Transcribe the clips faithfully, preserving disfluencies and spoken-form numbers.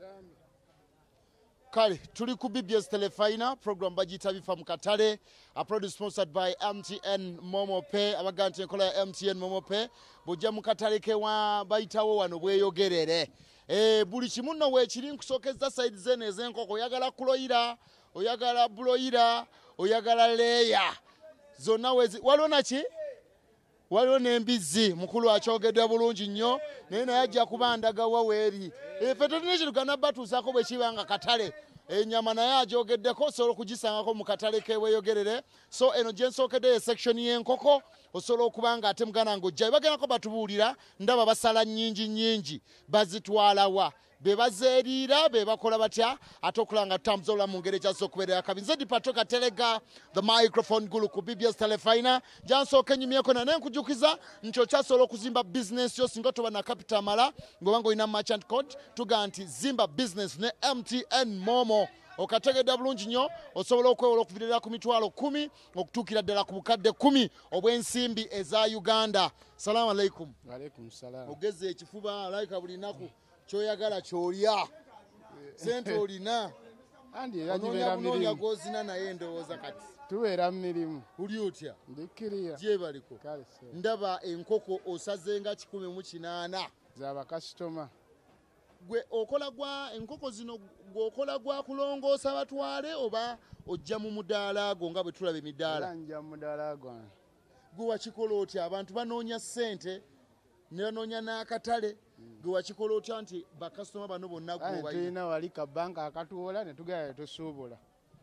Kale, tuli ku B B S Telefinal program bagita bifa mu katale, a product sponsored by M T N Momo Pay, abagante enkola ya M T N Momo Pay, bujja mu katale ke wa bayitawo wano bweyogerere. Eh buli kimu nno weekiri nkusokeza side zene ez'enkoko, oyagala kuloyira, oyagala buloyira, oyagala leya. Zonna wezi waliwo naki? Waliwo n'embizzi mukulu akyogedde bulungi nnyo naye naye ajja kuba ndagawa weeri. Ffe tulina ekirugana batuusaako bwe kiba nga katale. Ennyama naye agyogeddeko osobola okugisangako mu katale keweeyogerere. So eno gye nsookedde section y'enkoko osobola okuba nga ate mugana ng'ojjayo. Bagendako batubuulira ndaba basala nnyingi nnyingi bazitwalawa. Be bazeeriira be bakola batya ate okulanga tutambula mu ngeri ekyasobola okubeerera kabi. Nze Dipato Kateregga the microphone gulu ku B B S Telefinal gyansooka enyumyeko na nenkujukiza nti okyasobola okuzimba business yo singa toba na capital mala ng'oba ng'olina merchant code tuga nti zimba business ne M T N Momo. Okategedde bulungi nnyo osobola okwewola okuviirira ku mitwalo kumi okutuukira ddala ku bukadde kumi obw'ensimbi eza Uganda. Salaamu alaikum. Wa alaikum salaam. Ogeze ekifuba alayika buli nnaku kyoyagala kyolya sente olina andi era gibeera mirimu gozina naye ndowooza kati tubeera mirimu uli otya ndikkiriya gyebaliko ndaba enkoko osazenga kikumi mu kinaana z'abakasitoma gwe okola gwa enkoko zino gwokola gwa kulongoosa batwale oba ojja mu mudaala gwo nga bwe tulaba emidaala njja mu mudaala gwange gwe wakikola otya abantu banoonya ssente ne banoonya n'akatale gwe wakikola otya nti bakasitoma bano bonna tulina wali kabanka akatuwola ne tugenda ne tusuubula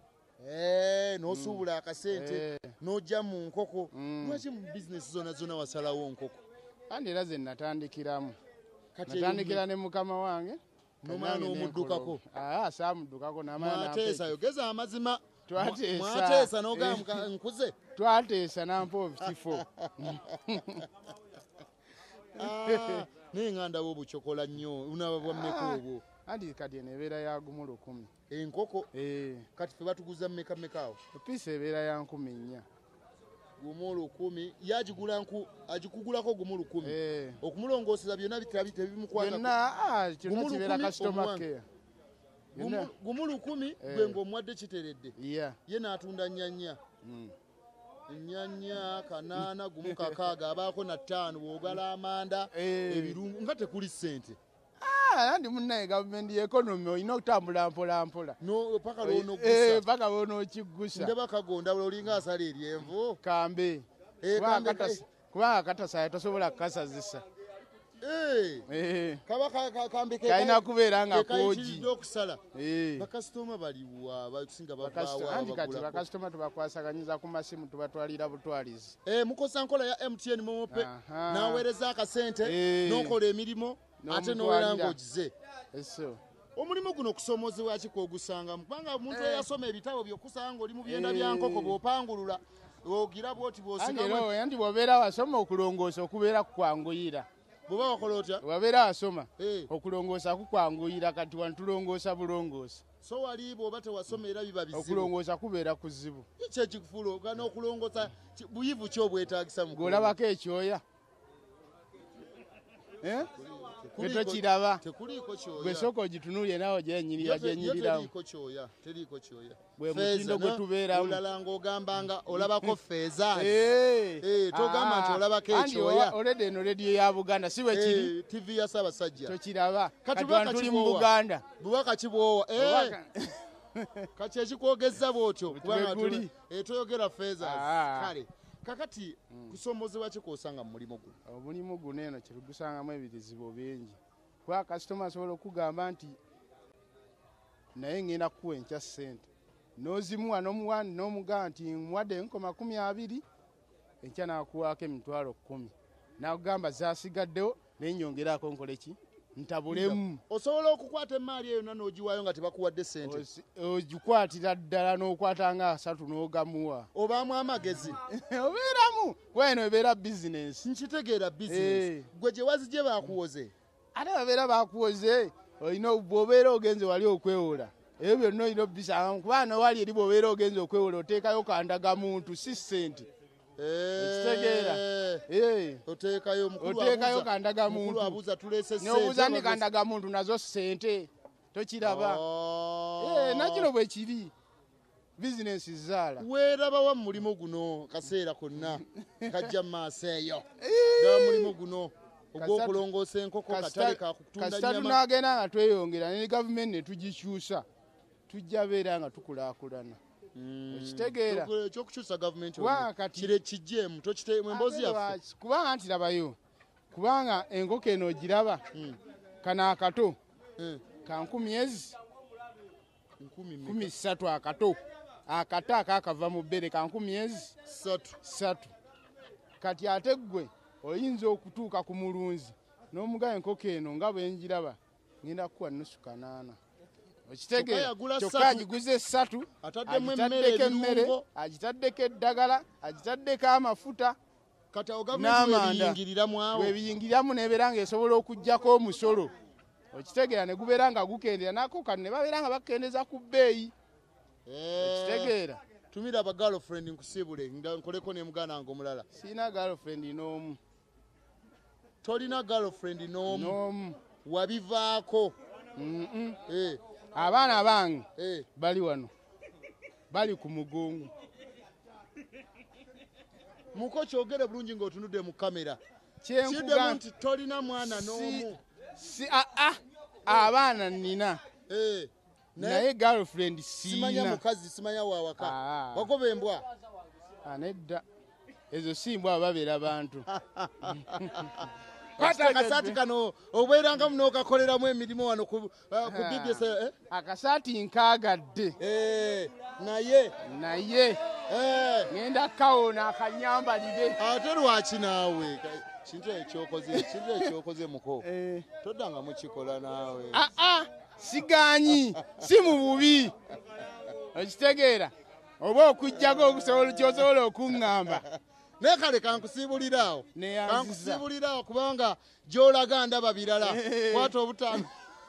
n'osuubula akasente n'ojja mu nkoko lwaki mu bizinesi zonna zonna wasalawo nkoko andi era ze natandikiramu natandikira ne mukama wange n'omwana omuddukako saamuddukako mwateesa yogeza amazima twateesa mwateesa n'ogamba nkuze twateesa nampa obukifo naye nga ndaba obucokola nnyo unaba bwammeka obwo andi kati eno ebeera ya gumu lukumi enkoko kati ffe batuguza mmeka mmekaawo epiisa ebeera ya nkumi nnya gumu lukumi yagigula nku agikugulako gumu lukumi okumulongooseza byonna tebimukwata byonna kyonna kibeera kasitoma keya gumu lukumi gwe ng'omuwadde kiteredde ye n'atunda nnyanya ennyanya kanaana gumu kakaaga abaako na ttaano bw'ogala amanda ebirungu nga tekuli ssente andi munnaye gavumenti y'ekonomi olina okutambula mpola mpola paka lwonogusa paka lwonokiggusa ndaba kagonda olinga asala eryenvu kambe kubanga katasaye tosobola kukasazisa kalina kubeera nga kwogi okusala bakasitoma baliwa basinga andi kati bakasitoma tubakwasaganyiza ku masimu tubatwalira butwalizi mukosa nkola ya M T N Momo Pay naweereza akasente n'okola emirimu ate n'owera ng'ogize omulimu guno okusoomoozebwa ki kwogusangamu kubanga omuntu eyasoma ebitabo byokusanga oli mu byenda bya nkoko bw'opangulula ogira bwoti bw'osigamu andi bw'obeera wasoma okulongoosa okubeera kukwanguyira bw'oba wakola otya wabeera wasoma okulongoosa kukwanguyira kati wantulongoosa bulongoosa so wali bw'oba tewasoma era biba bizibu okulongoosa kubeera kuzibu kiki ekikufuula ogana okulongoosa buyivu ki obwetaagisa mu gweolabako ekyoya tokiraba gwe sooka ogitunuulye naawe gyenyirira gyenyiriramu bwe mutindo gwe tubeeramu olala ng'ogambanga olabako feezaazi togamba nti olabako ekyoya olede eno lediyo ya Buganda si bwe kiri tivi ya Ssaabasajja tokiraba kati wano tuli mu Buganda bubaka kibwowa kati ekikwogeza bwotyo kubanga toyogera feezaazi kale kakati kusoomozebwa ki kw'osanga mu mulimu guno omulimu guno eno kyetugusangamu ebizibu bingi kuba kasitoma asobola okugamba nti naye ngenda kukuwa enkya ssente n'ozimuwa n'omuwandi n'omugamba nti muwadde enkoko makumi abiri enkya n'akuwaako emitwalo kkumi n'akugamba zaasigaddewo naye nyongeraako nkole ki ntabulemu osobola okukwata emaali eyo yonna n'ogiwaayo nga tebakuwadde ssente ogikwatira ddala n'okwata nga asatu n'ogamuwa obaamu amagezi obeeramu kuba eno ebeera bizinensi nkitegeera bizinensi gwe gye wazigye baakuwoze ate babeera baakuwoze olina bw'obeera ogenze wali okwewola ebyo byonna olina obisangamu kuba nowali eri bw'obeera ogenze okwewola oteekayo kandaga muntu si ssente ekitegeera oteekayo oteekayo kandaga muntu abuuza tuleese ssente n'obuuza ni kandaga muntu nazo ssente tokiraba eh nakino bwe kiri business zaala weeraba wa mulimo guno kaseera konna kajja maaso eyo daba mulimo guno ogw'okulongoosa enkoko katale kakutunda nyama kasita tunagenda nga tweyongera ne gavumenti ne tugikyusa tujja beera nga tukulaakulana ekitegeera ekyokukyusa gavumenti kire kijjeemu tokiteemu emboozi yaffe kubanga nti labayo kubanga enkoko eno ogiraba kano akato ka nkumi ezi nkumi ssatu akato akato akakava mu bbere ka nkumi ezi ssatu kati ate ggwe oyinza okutuuka ku mulunzi n'omugayo enkoko eno nga bwe njiraba ngenda kukuwa nusu kanaana okitegeera kyokka agiguze essatu agitaddeko emmere agitaddeko eddagala agitaddeko amafuta n'amanda webiyingiriramu nebeera nga esobola okuggyako omusolo okitegeera ne gubeera nga gukendera nako kano ne babeera nga bakendeza ku bbeeyi okitegeera tumira aba girlfriend nkusibule nkoleko ne muganda wange omulala siina girlfriend n'omu tolina girlfriend n'omu wabivaako abaana bange bali wano bali ku mugongo muko kyogere bulungi ng'otunudde mu kamera kyenkugamba nti tolina mwana n'omu si aa abaana nina naye girlfriend simanya mukazi simanya wawaka wagoba embwa nedda ezo simbwa babeera bantu kwata akasaati kano obeeranga muno okakoleramu emirimu wano ku B B S akasaati nkaagadde naye naye ngenda kawona akanyambalire ate lwaki naawe kintu ekyokoze kintu ekyokoze muko toddanga mukikola naawe aa siganyi si mu bubi okitegeera oba okujjako okusobola kyosobola okuŋŋamba naye kale kankusiibuliraawo kankusiibuliraawo kubanga gy'olaga ndaba birala kwata obutaano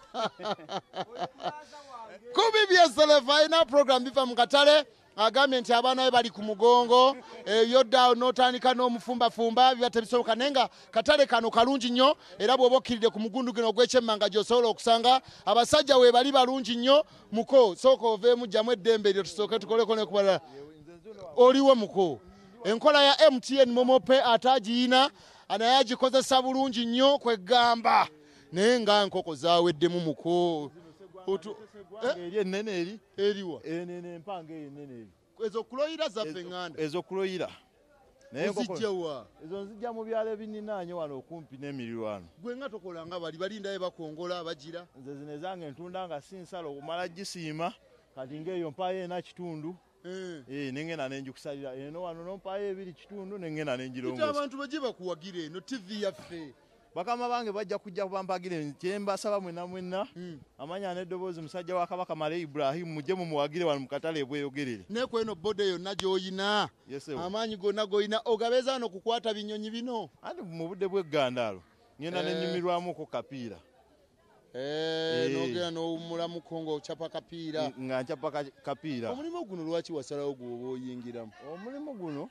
ku B B S Telefa alina program biva mu katale agambye nti abaana be bali ku mugongo ebyodda n'otandika n'omufumbafumba biba tebisoboka naye nga katale kano kalungi nnyo era bw'oba okkiridde ku mugundu guno ogw'ekyemmanga gy'osobola okusanga abasajja we bali balungi nnyo muko sooka oveemu ggyamu eddembe eryo tusooke tukoleko ne kubalala oliwo muko enkola ya M T N momope atagiyina naye agikozesa bulungi nnyo kwegamba naye nga nkoko zaweddemu muko eri enene eri eriwa enene empanga enene eri ezo kuloyira zaffe nganda ezo kuloyira naye nkoko ezo nzijja mu byalo ebininaanye wano okumpi n'emirirwano gwe nga tokola nga bali balindayo bakongola bagira nze zino ezange ntunda nga si nsala okumala gisiima kati ng'eyo mpaayo ena kitundu eh nengena nenjikusalira eno wano nompaayo ebiri kitundu nengena nenjirongosa abantu baje bakuwagira eno T V yaffe bakama bange bajja kujja kubampagire kyembasaba mwena mwena amanya n'eddoboozi musajja wa Kabaka Male Ibrahim mujje mumuwagire wano mukatale bweyogerere ne kweno bode yonna gy'oyina amaanyi gonna g'oyina ogabeza no kukwata binyonyi bino ati mu budde bw'eggandaalo ngenda nenyumirwamuko kapiira eh nogera n'omulamu kongo chapa kapiira nga nchapa kapiira omulimu guno lwaki wasalawo gwoba oyingiramu omulimu guno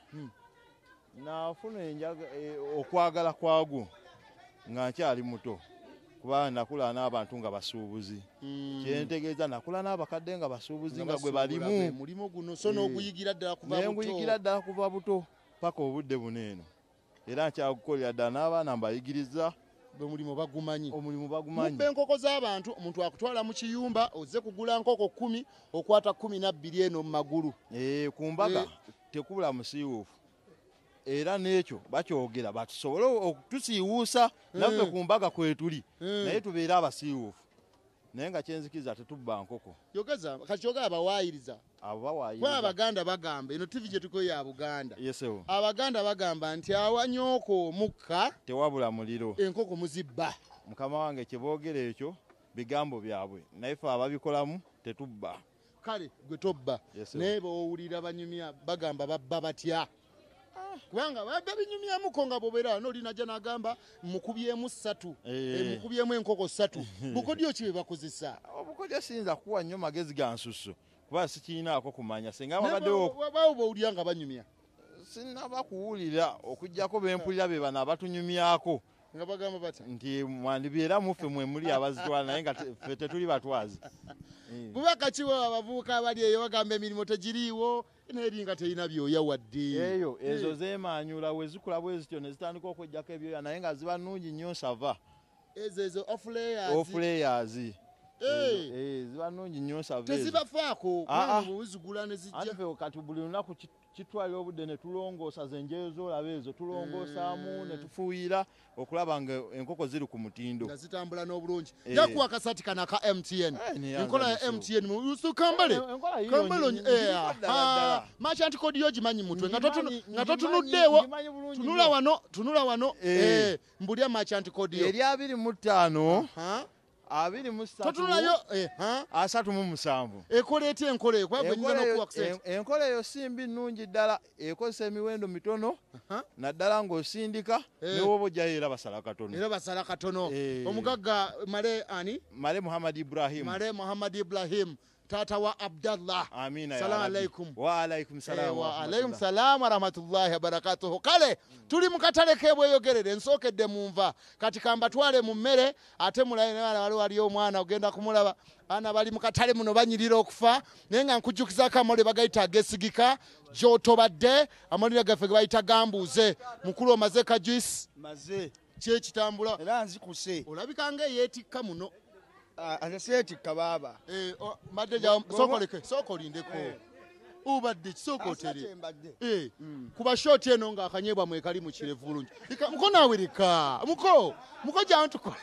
nafuna enjaga okwagala kwagwo nga nkyali muto kuba nakula n'abantu nga basuubuzi kyentegeeza nakula n'abakadde nga basuubuzi nga gwe balimu mulimu guno so n'oguyigira ddala kuva buto nenguyigira ddala kuva buto paka obudde buneeno era nkyagukolera ddala n'abaana mbayigiriza omulimu bagumanyi omulimu bagumanyi mubbe enkoko z'abantu omuntu akutwala mu kiyumba ozze kugula nkoko kumi okwata kumi na bbiri eno mu magulu ku mbaga tekubula musiiwuufu era n'ekyo bakyogera batusobole okutusiiwuusa naffe ku mbaga kwetuli naye tubeere abasiiwuufu naye nga kyenzikiza tetubba nkoko yogeza kakyogera abawaayiriza abo bawaayiriza kuba abaganda bagamba eno tivi gye tukoyo ya buganda yesewo abaganda bagamba nti awanyooko omukka tewabula muliro enkoko muzibba mukama wange kyeboogera ekyo bigambo byabwe naye fe ababikolamu tetubba kale gwe tobba naye bowulira banyumya bagamba babba batya kubanga babba binyumyamuko nga bobeera n'olinajja n'agamba mukubyemu ssatu mukubyemu enkoko ssatu bukodyo ki bwe bakozesa obukodyo siyinza kukuwa nnyo magezi ga nsusso kuba sikiinaako kumanya singa wabaddewo bawo bowulira nga banyumya sinaba kuwulira okujjako bempulira be bano abatunyumyako nga bagamba bata nti mwandibeera muffe mwe muli abazitwala naye nga te- ffe tetuli batwazi. Eh. bubaka kiwa abavubuka abali eyo bagamba emirimu tegiriiwo naye nga terina byoya wadde eyo ezo zeemanyula we zikula bwe zityo ne zitandika okwejjako ebyoya naye nga ziba nnungi nnyo sava ezo ezo off-layers. ofulayers Eh. Eh, ziba nnungi nnyo sava ezo. tezibafaako Ah, ah. kubanga bwezigula ne zijja ate ffe kati buli lunaku ki- kitwalira obudde ne tulongoosa zenjeyo zoolaba ezo tulongoosaamu ne tufuuyira okulaba nga enkoko ziri ku mutindo. nga zitambula n'obulungi Eh. jakuwa akasati kana ka M T N Eh, ne enkola ya yanza M T N musu kambale Eh, enkola yiyo kambale nyi- eh, nyirimba ddala ah, ddala. merchant code yo gimanyi mutwe nga Ngimanyi- totunu- nga ngimanyi- totunuddeewo ngimanyi bulungi tunula nnyo. wano tunula wano Eh. eh, mbulya merchant code yo eri abiri mu ttaano Ha? abiri mu ssatu totunulayo eh, ha? asatu mu musanvu. ekola etya enkola eyo kuba gwe Enkola nyina eyo- okuwa kusente en- enkola eyo simbi nnungi ddala ekozesa emiwendo mitono Aha. naddala ng'osindika Eh. ne woba ojjayo era basala katono. era basala katono Eh. omugagga male ani male muhammad ibrahim male muhammad ibrahim taata wa abdallah amina ya salamu Rabbi. alaikum wa alaikum salam wa wa rahmatullah. alaikum salamu warahmatullahi wabarakatuhu kale tuli mu katale kebweyogerere nsookedde munva kati kambatwale mu mmere ate mulabe ne wali waliyo omwana ogenda kumulaba baana bali mu katale muno banyirira okufa naye nga nkujjukizako amawulire bagayita agesigika gy'otobadde amawulire gaffe ge bayita gambuuze mukulu omaze kajuisi maze kyekitambula era nzikuse olabika nga eyeetikka muno aseetikka baaba Eh, o- mbadde jawo sookoleke sookolindeko Eh. ubadde kisookotere asatembadde Eh, kuba shoti eno ng'akanyebwa mwe kali mu kirevu bulungi Ika- muko naawe leka muko muko jantuko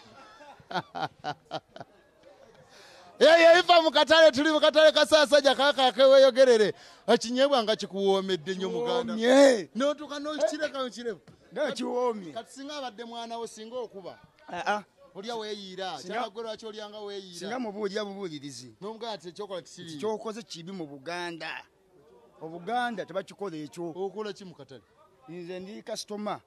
eyo ifa mu katale tuli mu katale kasaasajja kaka keweeyogerere ekinyebwa nga kikuwoomedde nnyo muganda kiwoomye n'otuuka n'okireka mu kirevu nga kiwoomye kati singa abadde mwana wo singa okuba aa olya weeyiira Singa- kyagwe lwaki olyanga singa weeyiira mubuulira bubuulirizi n'omuganda ti ekyokola kisiri kyokoze kibi mu buganda obuganda tebakikola ekyo okola ki mu katale nze ndi kasitoma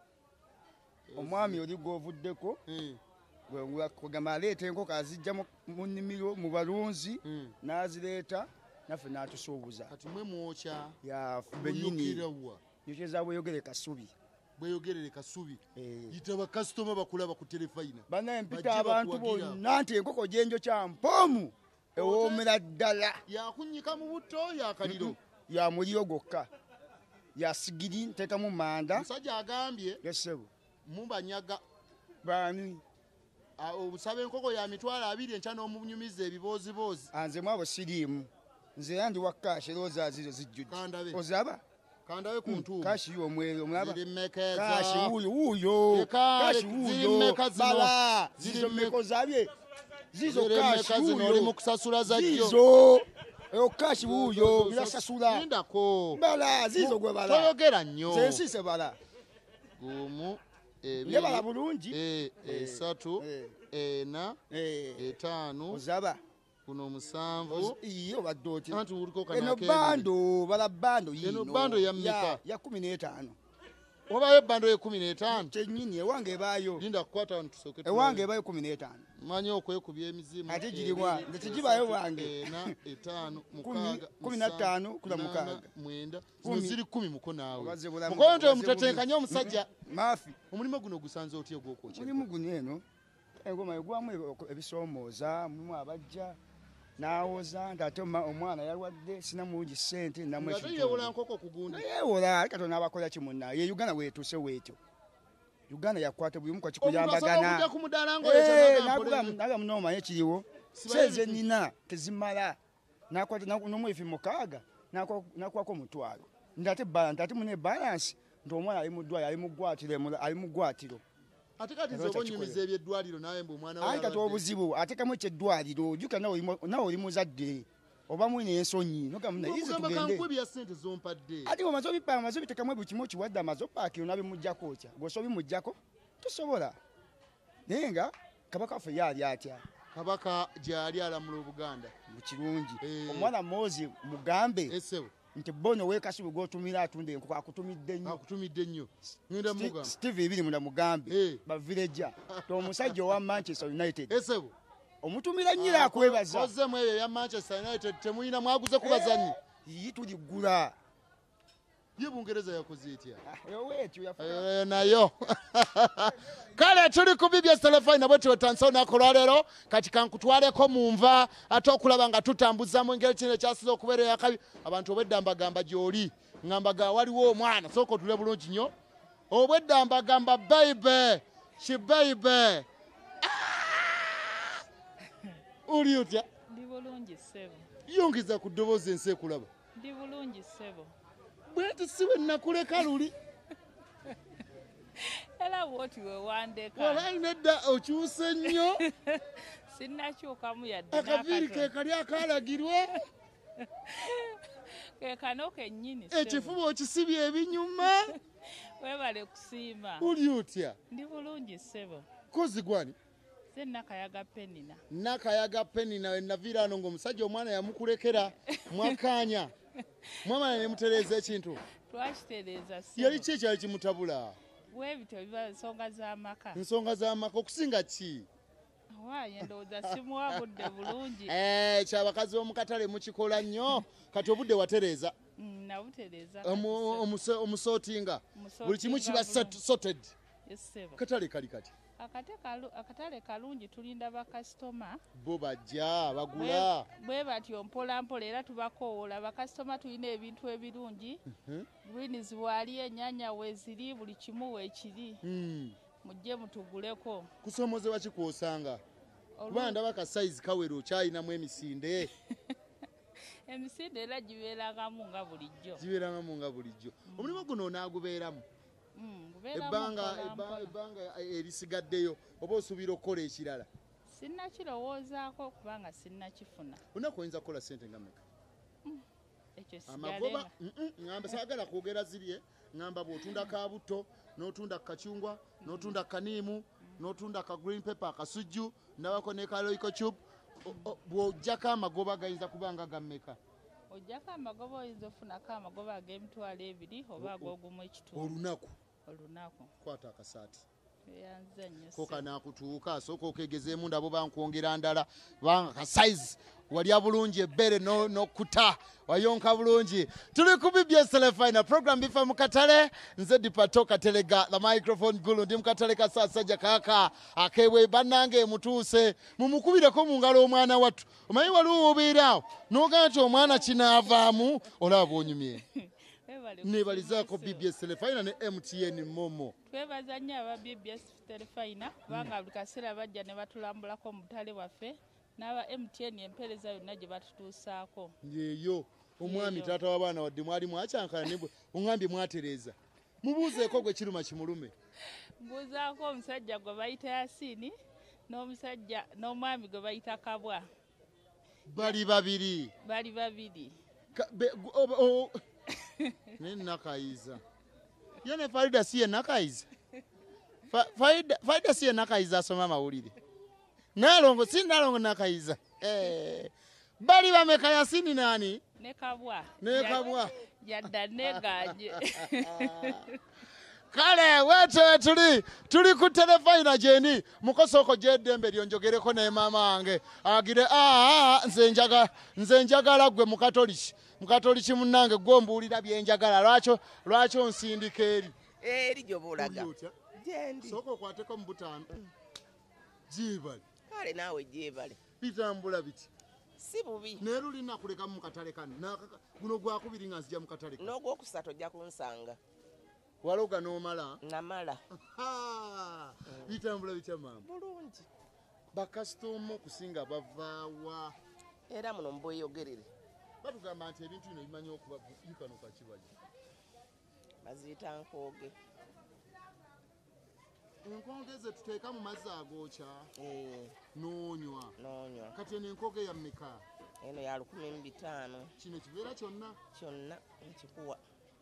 omwami oli gwovuddeko Eh, kugamba aleeta enkoko azijja mu mu nnimiro mu balunzi mm. n'azireeta naffe n'atusuubuza kati mwe mwokya yafu bennyini munyukirawa nyokyeza bweyogere kasubi bweyogerere kasubi Eh. yita bakasitoma bakulaba ku terefayina bannaye mpita Bajje abantu bakuwagira. bonna nti enkoko gyenjo kya mpoomu ewoomera ddala yakunyika mu butto yakaliro ya muliro gwokka ya sigiri nteekamu manda omusajja agambye yesebo mubanyaga baani ah, obusaba enkoko ya mitwalo abiri enkya n'omunyumiza ebibooziboozi anzemu abo siriimu nze era ndi wa kaashi erowooza zizo zijjudde Kandabe. ozaba kandawe ku ntuumu kaashi yo omwere omulaba ziri mmeka ezo? kaashi wuuyo wuuyo Eka, kaashi ziri wuuyo mmeka zino? bala Ziri zizo mmeka? mmeko zabye zizo Ziri kaashi mmeka zino oli mu wuuyo kusasula zajjo zizo eyo kaashi wuuyo birasasula lindako bala zizo gwe bala toyogera nnyo zensiise bala gumu ne bala ebiri bulungi eh, esatu Eh. ena Eh, etaano ozaba kuno musanvu iyo obadde oti anti uliko eno kanake bando bala bando yino Eno bando ya mmeka? ya kumi n'etaano obayo ebbando y'ekumi n'etaano kyennyini ewange ebaayo linda kukwata wano tusooke ewange ebaayo kumi n'etaano manyi okwekubya emizimu Ate giriwa? Nze tegibayo wange. ena etaano Kumi- mukaaga kumi na ttaano kula musanvu, mukaaga. mwenda zino Kumi. ziri kumi muko naawe Obaze bulamu- mukoyo nti obaze omutetenkanye bubi. omusajja maafi omulimu guno gusanze otya ogw'okwokya mulimu guno eno engoma egwamu ebisoomooza mulimu abajja n'awoza nti ate oma- omwana yalwadde sinamungi ssente namu nga teyewola nkoko ku gundi yewola katonda abakola kimunna ye uganda weetuuse weetyo uganda yakwata buli omu omuntu asobola kakikuyambagana okujja ku mudaala Eh, ngaoyo naga munoomanye ekiriwo Sibayo seeze ebifi- nina tezimala nakwata n'omwefi mukaaga nakwako omutwalo nti ate balance ate mune balance nti omwana ali mu ddwaliro ali mu ggwatiro emula- ali mu ggwatiro ate kati Era zoba kyakikola. onyumiza ebyeddwaliro nawe mbu omwana we ayi kati yalwadde. obuzibu ateekamu ekyeddwaliro jjuka nawe oli mu- nawe oli muzadde oba muli n'ensonyi nogamuna ize Okugamba tugende kankwe bya ssente zompadde ati omaze obipanga omaze obiteekamu buli kimu okiwadde amaze opaakiro nabimuggyako otya bw'osa obimuggyako tosobola naye nga kabaka waffe yaali atya kabaka gyali alamula obuganda mu kirungi Eh. omwana mozi mugambe esebo nti bono wekasubi gwotumira atunda enkoko akutumidde nnyo akutumidde nnyo ngenda Sti- mugamba steve ebiri munda mugambe Eh. bavireja ti omusajja owa manchester united esebo omutumira nnyira akwebaza kozemu eyo ya manchester united temuyina mwaguze ku bazanyi yi tuligula ye Bungereza yakoze etya oyo weetyo yafuka Eh, nayo kale tuli ku B B S telefine bwe twetansa olunaku olwaleero kati kankutwaleko mu nva ate okulaba nga tutambuzamu engeri kino ekyasiza okubeera eyakabi abantu obwedda mbagamba gy'oli ŋŋambaga waliwo omwana sooka otule bulungi nnyo obwedda mbagamba baibe kibaibe oli otya Ndi bulungi ssebo. yongiza ku ddoboozi ensi ekulaba Ndi bulungi ssebo. bwenti si we nakuleka luli Era bw'oti weewandeeka. walayi nedda okyuse nnyo Sinnakyukamu yadde akaviiri ke n'akatono. kali akalagirwe Ke kano kennyini ssebo. ekifuba okisibye ebinyuma Weebale kusiima. oli otya Ndi bulungi ssebo. kozi gwani Nze Nakayaga Penina. nakayaga peni nawe naviira ano ng'omusajja omwana yamukulekera mwakaanya mwamala ne mutereeza ekintu Twakitereeza ssebo. yali ki ekyali kimutabula Bwebityo biba ensonga z'amaka. ensonga z'amaka okusinga ki Waaye ndowooza simuwabudde bulungi. Eh, kyabakazi b'omu katale mukikola nnyo kati obudde watereeza Mm, Nabutereeza. Omu- omuse- omusootinga Omusootinga buli kimu kiba bulungi. sorted Ssebo. katale kali kati Akate kalu- akatale kalungi tulinda bakasitoma. bo bajja bagula bwe batyo mpola mpola era tubakoowola bakasitoma tulina ebintu ebirungi greens bwali ennyanya weeziri buli kimu weekiri Hmm. mujje mutuguleko kusoomozebwa kikwosanga Olu- kuba ndaba ka sayizi kawera okyayinamu emisinde emisinde era gibeerangamu nga bulijjo gibeerangamu nga bulijjo omulimu guno onaagubeeramu Mm, gubeeramu ebbanga mpola ebba- mpola. ebbanga erisigaddeyo oba osuubira okukola ekirala sinnakirowoozaako kubanga sinnakifuna olunaku oyinza kukola sente nga mmeka ekyo amagoba sigalenga mm-mm, ŋŋamba saagala kwogera zirye ŋŋamba bw'otunda ka butto n'otunda kacungwa n'otunda kaniimu n'otunda ka green pepper akasujju ndabako ne ka royco tube O- o- bw'ojjako amagoba gayinza kuba nga gammeka ojjako amagoba oyinza ofunako amagoba ag'emitwalo ebiri oba ag'ogumu ekitundu olunaku olunaku kwata akasaati eyanza nnyo ko ssebo. kanaakutuuka asooka okegezeemu ndabo bankwongera ndala kubanga ka size walya bulungi ebbere no- n'okkuta wayonka bulungi tuli ku B B S telefina program bifa mu katale nze dipato katelega the microphone gulu ndi mu katale ka saasajja kaaka akebwe bannange mutuuse mumukubireko mu ngalo omwana wattu omanyi waliwo obeeraawo n'ogamba nti omwana kinaavaamu olaba bw'onyumye Weebale nebalizaako kusiima, B B S telefina ne M T N momo twebaza nnyo aba B B S telefina kubanga buli kaseera bajja ne batulambulako mu butale bwaffe n'aba M T N empeereza yonna gye batutuusaako yeeyo omwami Yeeyo. taata w'abaana wadde mwali mwakyankana ne bwe oŋambye mwatereeza mubuuzeeko gwe kiruma kimulume mbuuzaako omusajja gwe bayita Yasiini n'omusajja n'omwami gwe bayita Kabwa bali babiri bali babiri Ka- be- gu- oba- o- ne nakayiza ye ne farida si ye nakayiza Fa- Farida- farida si ye nakayiza asoma amawulire nalongo si nalongo nakayiza Eh, bali bameka Yasini nani ne Kabwa ne Kabwa yadda neganje kale wete tuli tuli ku telefina jeni mukosoko gy'eddembe lyonjogereko ne maama wange agire aa nze njagala nze njagala gwe mukatoliki mukatoliki munnange gwe mbuulira byenjagala lwakyo lwakyo nsindika eri eri gy'obaolaga Oli otya? gyendi sooka okwateko mu butaano gyebali kale naawe gyebale bitambula biti si bubi naye lulina kulekamu mu katale kano N'akaka- guno gwakubiri nga nzija mu katale kano n'ogwokusatu ojja kunsanga waloga n'omala namala Ha! bitambula bitya maama bulungi bakasitoma okusinga bavaawa era muno mubweyogerere batugamba nti ebintu bino bimanyi okuba yukano kakibayo baziyita nkooge enkonge ze tuteeka mu mazzi agookya Eh, n'onywa n'onywa kati eno enkonge ya mmeka eno ya lukumi mu bitaano kino kibeera kyonna kyonna nkikuwa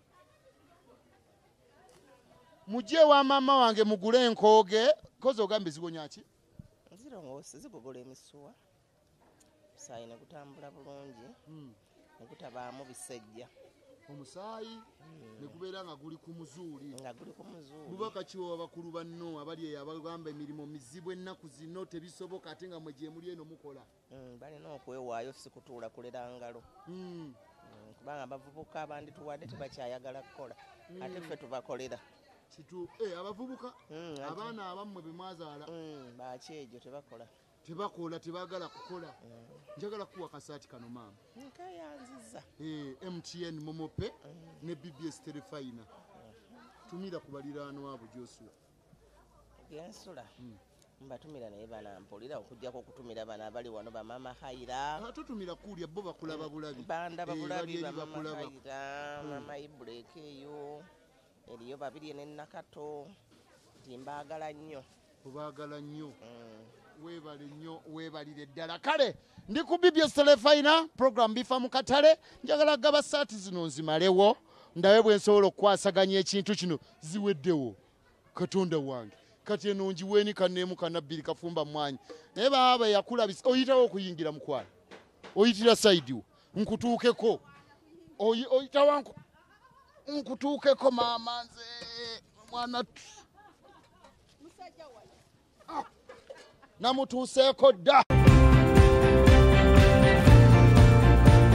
mujje wa maama wange mugule enkooge kozi ogambe ziwonya ki nzirongoosi zigogola emisuwa musaayi ne gutambula bulungi Hmm. ne gutabaamu bisejja omusaayi ne gubeera nga guli ku muzuuli nga guli ku muzuuli bubaka kiwa bakulu banno abali eyo abagamba emirimu mizibu ennaku zino tebisoboka ate nga mwe gye muli eno mukola Mm, balina okwewaayo si kutuula kulera ngalo Hmm. Mm, kubanga abavubuka abandituwadde tebakyayagala kukola ate ffe tubakolera kitu eh abavubuka Mm, ati- abaana abammwe bemwazaala Mm, bakyejo tebakola tebakola tebagala kukola njagala kuwa kasaati kano maama nkayanziza eh M T N Momope ne B B S Telefina tumira ku baliraanwa abo Joshua gensula mbatumira naye banampulira okujjako okutumira bano abali wano bamama haira atutumira kulya bo bakulaba bulabi banda Eh, babulabi bali eri bamama bakulaba. haira mama ibrek eyo eriyo babiri nenakato nti mbaagala nnyo obaagala nnyo Mm. weebale nnyo weebalire ddala kale ndi ku B B S Telefina program bifa mu katale njagala gaba saati zino nzimalewo ndawe bwe nsobola okukwasaganya ekintu kino ziweddewo katonda wange kati eno njiweeni kanneemu kanabbiri kafumba mwanyi naye baaba yakulabisa oyitawo okuyingira mukwala oyitira saidi wo nkutuukeko Oyi- oyita wanku nkutuukeko maama nze mwana t- Ah, namutuuseeko dda